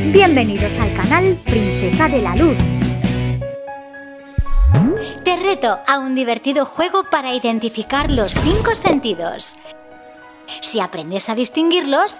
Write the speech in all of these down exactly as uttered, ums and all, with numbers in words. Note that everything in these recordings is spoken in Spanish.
Bienvenidos al canal Princesa de la Luz. Te reto a un divertido juego para identificar los cinco sentidos. Si aprendes a distinguirlos,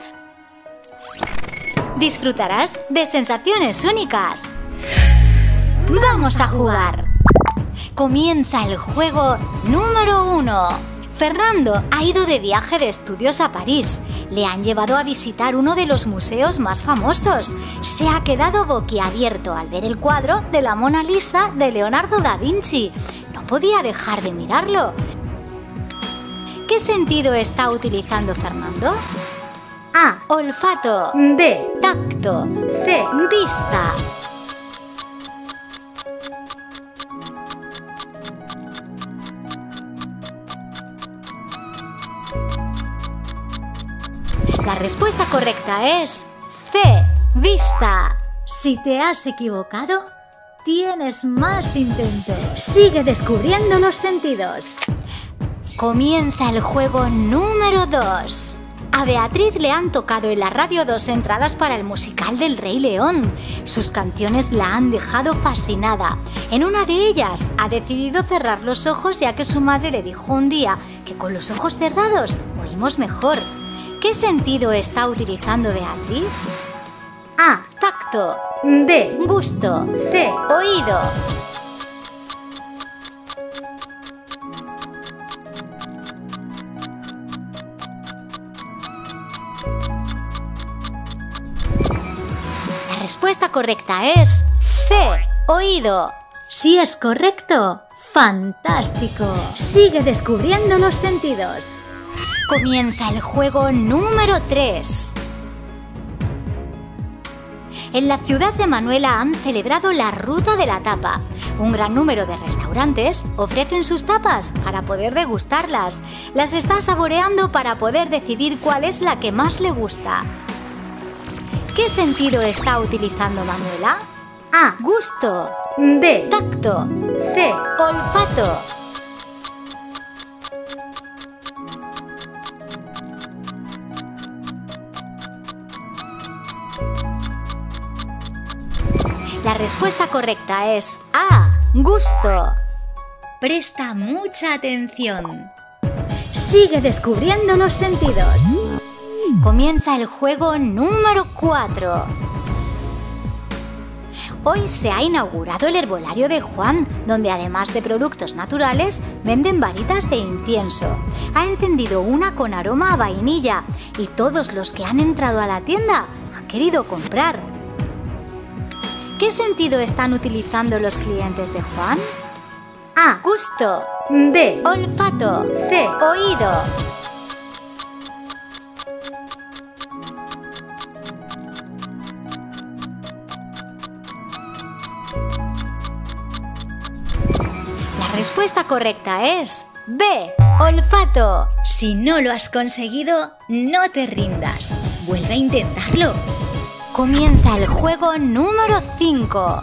disfrutarás de sensaciones únicas. ¡Vamos a jugar! Comienza el juego número uno. Fernando ha ido de viaje de estudios a París. Le han llevado a visitar uno de los museos más famosos. Se ha quedado boquiabierto al ver el cuadro de la Mona Lisa de Leonardo da Vinci. No podía dejar de mirarlo. ¿Qué sentido está utilizando Fernando? A. Olfato. B. Tacto. C. Vista. La respuesta correcta es C. Vista. Si te has equivocado, tienes más intentos. Sigue descubriendo los sentidos. Comienza el juego número dos. A Beatriz le han tocado en la radio dos entradas para el musical del Rey León. Sus canciones la han dejado fascinada. En una de ellas ha decidido cerrar los ojos, ya que su madre le dijo un día que con los ojos cerrados oímos mejor. ¿Qué sentido está utilizando Beatriz? A. Tacto. B. Gusto. C. Oído. La respuesta correcta es C. Oído. Si es correcto, ¡fantástico! Sigue descubriendo los sentidos. Comienza el juego número tres. En la ciudad de Manuela han celebrado la Ruta de la Tapa. Un gran número de restaurantes ofrecen sus tapas para poder degustarlas. Las está saboreando para poder decidir cuál es la que más le gusta. ¿Qué sentido está utilizando Manuela? A. Gusto. B. Tacto. C. Olfato. La respuesta correcta es A. Gusto. Presta mucha atención. Sigue descubriendo los sentidos. Comienza el juego número cuatro. Hoy se ha inaugurado el herbolario de Juan, donde además de productos naturales, venden varitas de incienso. Ha encendido una con aroma a vainilla y todos los que han entrado a la tienda han querido comprar. ¿Qué sentido están utilizando los clientes de Juan? A. Gusto. B. Olfato. C. Oído. La respuesta correcta es B. Olfato. Si no lo has conseguido, no te rindas. Vuelve a intentarlo. Comienza el juego número cinco.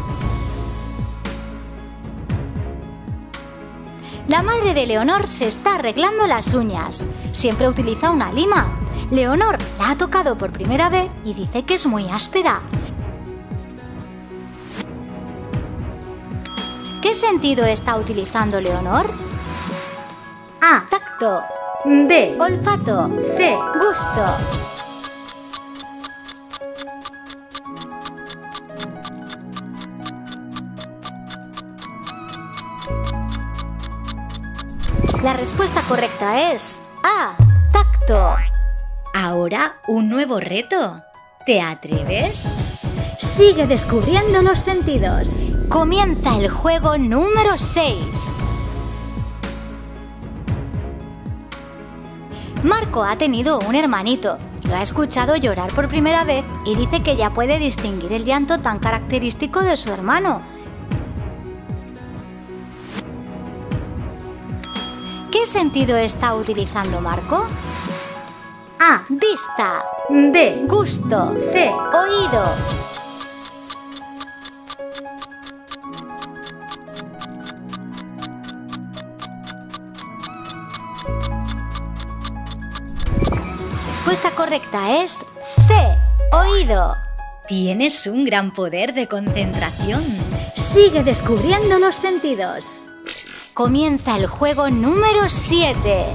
La madre de Leonor se está arreglando las uñas. Siempre utiliza una lima. Leonor la ha tocado por primera vez y dice que es muy áspera. ¿Qué sentido está utilizando Leonor? A. Tacto. B. Olfato. C. Gusto. La respuesta correcta es A. Tacto. Ahora un nuevo reto. ¿Te atreves? Sigue descubriendo los sentidos. Comienza el juego número seis. Marco ha tenido un hermanito. Lo ha escuchado llorar por primera vez y dice que ya puede distinguir el llanto tan característico de su hermano. ¿Qué sentido está utilizando Marco? A. Vista. B. Gusto. C. Oído. La respuesta correcta es C. Oído. Tienes un gran poder de concentración. Sigue descubriendo los sentidos. Comienza el juego número siete.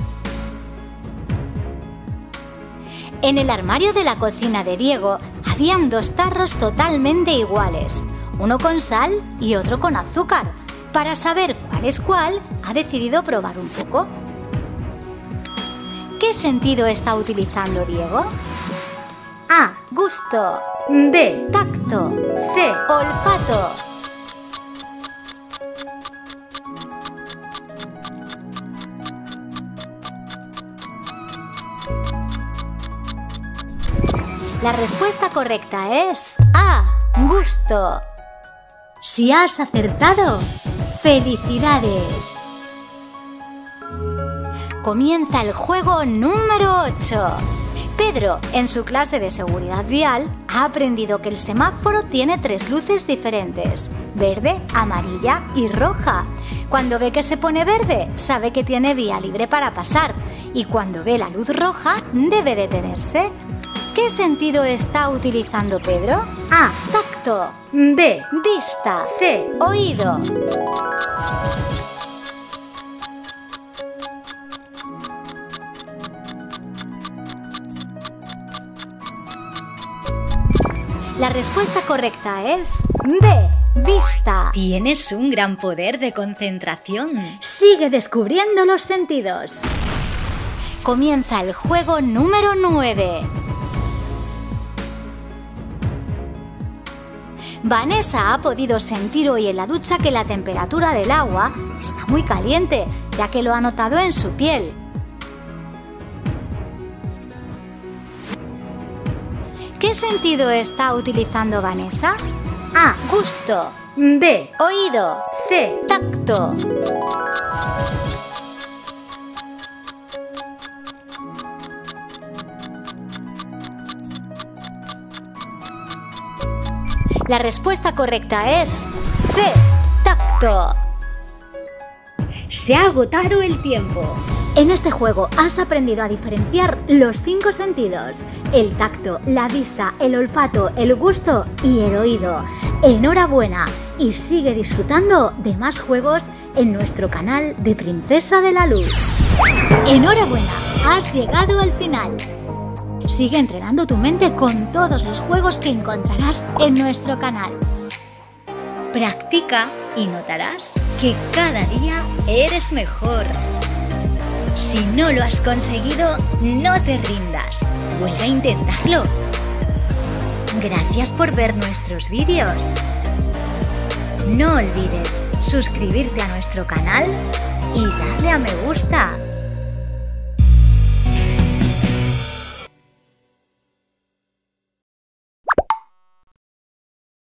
En el armario de la cocina de Diego habían dos tarros totalmente iguales, uno con sal y otro con azúcar. Para saber cuál es cuál, ha decidido probar un poco. ¿Qué sentido está utilizando Diego? A. Gusto. B. Tacto. C. Olfato. La respuesta correcta es A. Gusto. Si has acertado, ¡felicidades! Comienza el juego número ocho. Pedro, en su clase de seguridad vial, ha aprendido que el semáforo tiene tres luces diferentes: verde, amarilla y roja. Cuando ve que se pone verde, sabe que tiene vía libre para pasar, y cuando ve la luz roja, debe detenerse. ¿Qué sentido está utilizando Pedro? A. Tacto. B. Vista. C. Oído. La respuesta correcta es B. Vista. Tienes un gran poder de concentración. Sigue descubriendo los sentidos. Comienza el juego número nueve. Vanessa ha podido sentir hoy en la ducha que la temperatura del agua está muy caliente, ya que lo ha notado en su piel. ¿Qué sentido está utilizando Vanessa? A. Gusto. B. Oído. C. Tacto. La respuesta correcta es C. Tacto. Se ha agotado el tiempo. En este juego has aprendido a diferenciar los cinco sentidos: el tacto, la vista, el olfato, el gusto y el oído. ¡Enhorabuena! Y sigue disfrutando de más juegos en nuestro canal de Princesa de la Luz. ¡Enhorabuena! Has llegado al final. Sigue entrenando tu mente con todos los juegos que encontrarás en nuestro canal. Practica y notarás que cada día eres mejor. Si no lo has conseguido, no te rindas. Vuelve a intentarlo. Gracias por ver nuestros vídeos. No olvides suscribirte a nuestro canal y darle a me gusta.